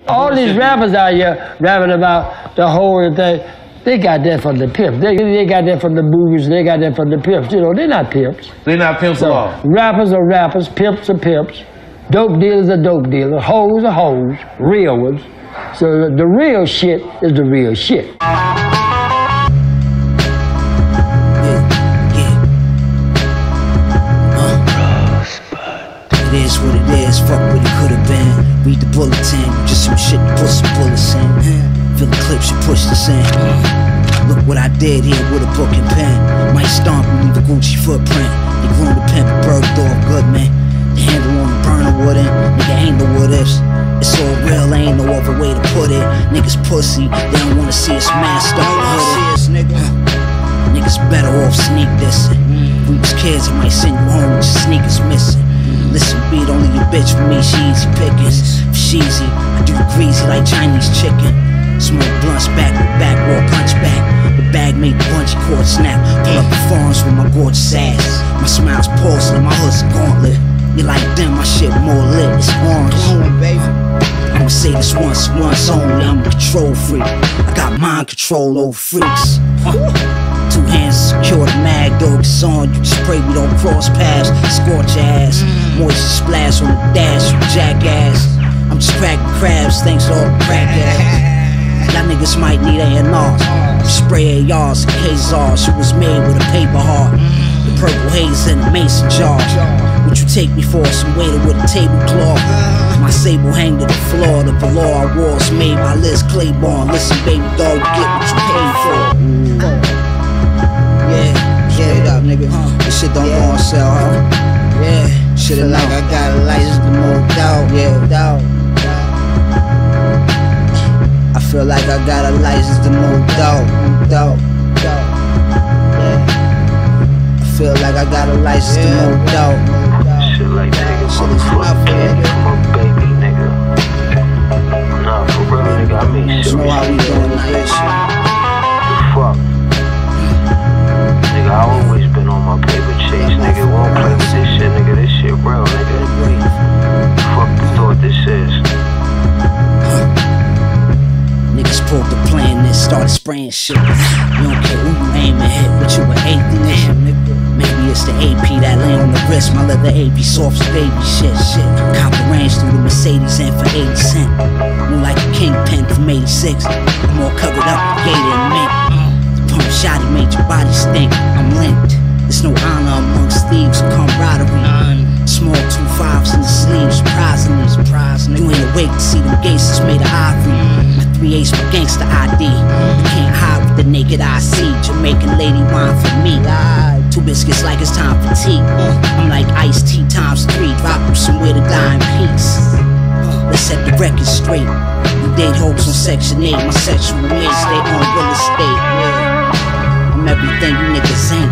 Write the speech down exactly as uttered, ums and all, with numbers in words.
All these rappers out here rapping about the whole thing, they got that from the pimps. They, they got that from the movies, they got that from the pimps. You know, they're not pimps. They're not pimps so, at all. Rappers are rappers, pimps are pimps, dope dealers are dope dealers, hoes are hoes, real ones. So the real shit is the real shit. It is what it is, fuck what it could've been. Read the bulletin, just some shit to put some bullets in. Feel the clips you push this in. Look what I did here with a book and pen. Might stomp and leave a Gucci footprint. They groomed the pimp and burged off good, man. The handle on the burner wooden, nigga ain't no what ifs. It's all real, ain't no other way to put it. Niggas pussy, they don't wanna see us masked up. Nigga. Niggas better off sneak this. If we was kids, I might send you home with your sneakers missing. Listen, beat only your bitch for me, she easy pickings. If she easy, I do greasy like Chinese chicken. Smoke blunts back with back, war punch back. The bag made the bungee cord snap. Pull up the farms with my gorgeous ass. My smile's porcelain, my hood's a gauntlet. You like them, my shit more lit, it's orange. Come on, baby. I'ma say this once, once only, I'm a control freak. I got mind control over freaks. Two hands secure the mag, dog is on. You just pray we don't cross paths. Scorch your ass, moisture splash on the dash, you jackass. I'm just cracking crabs, thanks to all the crack ass. Y'all niggas might need A and R's. Spray A Rs and K Zars. She was made with a paper heart. The purple haze in a mason jar. What you take me for? Some waiter with a tablecloth. My sable hang to the floor. The velour I wore is made by Liz Claiborne. Listen, baby dog, you get what you paid for. Yeah, straight up, nigga. This shit don't go on sale, huh? Yeah, shit like I got a license to move out. Yeah, doubt. I feel like I got a license to move out. Moved out. Yeah. I feel like I got a license to move out. Shit like taking motherfucking candy from a baby, nigga. Nah, for real, nigga. I mean, shit. Know how we doing this shit. The fuck? Nigga, I always been on my paper chase, nigga. Won't play with this shit, nigga. This shit real, nigga. Fuck the thought this is. Niggas pulled the plan and started spraying shit. You don't care who you aim and hit, but you an atheist, nigga. Maybe it's the A P that lay on the wrist. My leather A P soft as baby shit. Shit. Cop the range through the Mercedes and for eighty cent. More like a kingpin from eighty-six. I'm all covered up, gated and mint. The pump shotty made your body stink. I'm linked. There's no honor amongst thieves or camaraderie. Small two fives in the sleeves, surprisingly. Surprisingly. You ain't awake to see them gangsters made of ivory. My three A's my gangster I D. You can't hide with the naked eye see. Jamaican lady wine for me. Two biscuits like it's time for tea. I'm like iced tea times three. Drop you somewhere to die in peace. Let's set the record straight. You date hoes on section eight. My sexual needs stay on real estate. I'm everything you niggas ain't.